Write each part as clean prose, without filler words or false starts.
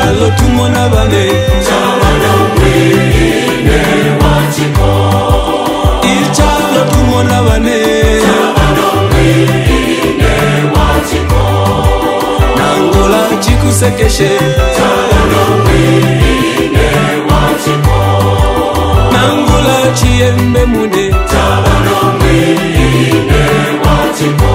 ichalo tumona bane Chabana mwine wachiko ichalo tumona bane Chabana mwine wachiko Nangola chikusekeshe Chabana mwine wachiko Nangola chiembe mude Chabana mwine wachiko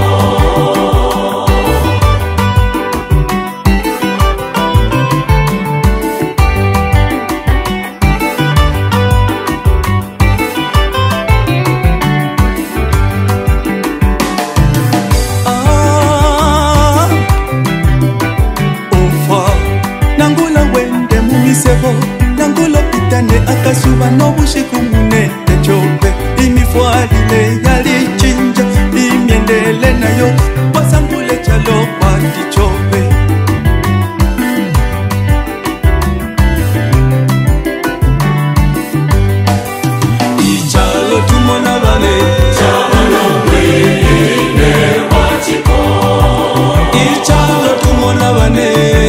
Nangulo pitane akasuba nobushiku munete chope imifwalile yalichinja imiendele nayo wasangule chalo pati chope ichalo tumona bane Chabana mwine wachiko ichalo tumona bane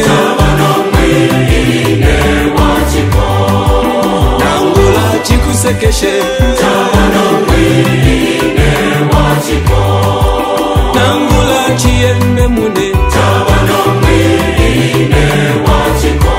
chikusekeshe Chabana mwine wachiko Nangola chiembe mude Chabana mwine wachiko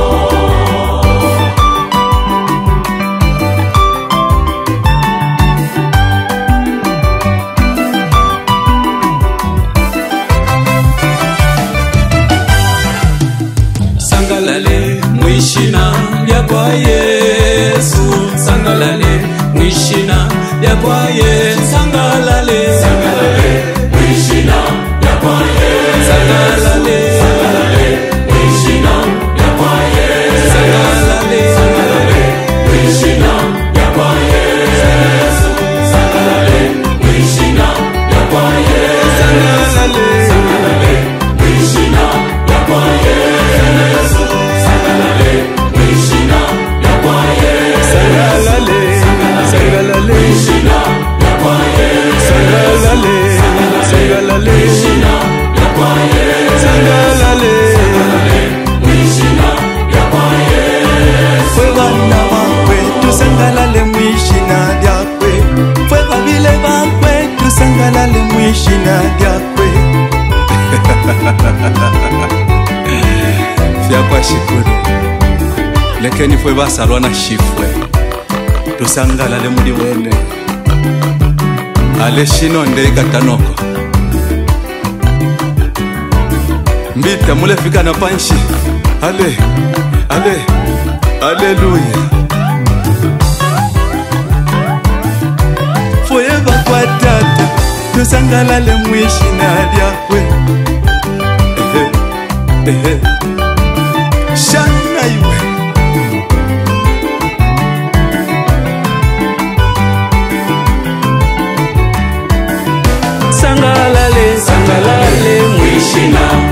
Sangalale mwishina lya kwa Yesu Sangalale mwishina lya kwa Yesu Sangalale Sangalale mwishina lya kwa Yesu Sangalale Sangalale mwishina lya kwa Yesu Sangalale Sangalale mwishina lya kwa Yesu Sangalale mwishina lya kwa Yesu Sangalale Sangalale mwishina lya kwa Yesu Sangalale mwishina lya kwa Yesu Sangalale Sangalale mwishina lya kwa Yesu Sangalale Sangalale mwishina lya kwa Yesu Sangalale mwishina lya kwa Yesu Fwe bana bakwe tusangalale mwishina lyakwe Fwe babile bakwe tusangalale mwishina lyakwe Fyakwa shikuru Lekeni fwe basalwa na shifwe tusangalale muli wene Ale shino ndeka tanoko Mbita mule fika na panshi Ale Hallelujah Forever kwa tata tusangalale mwishina lyakwe Shana iwe Sangalale mwishina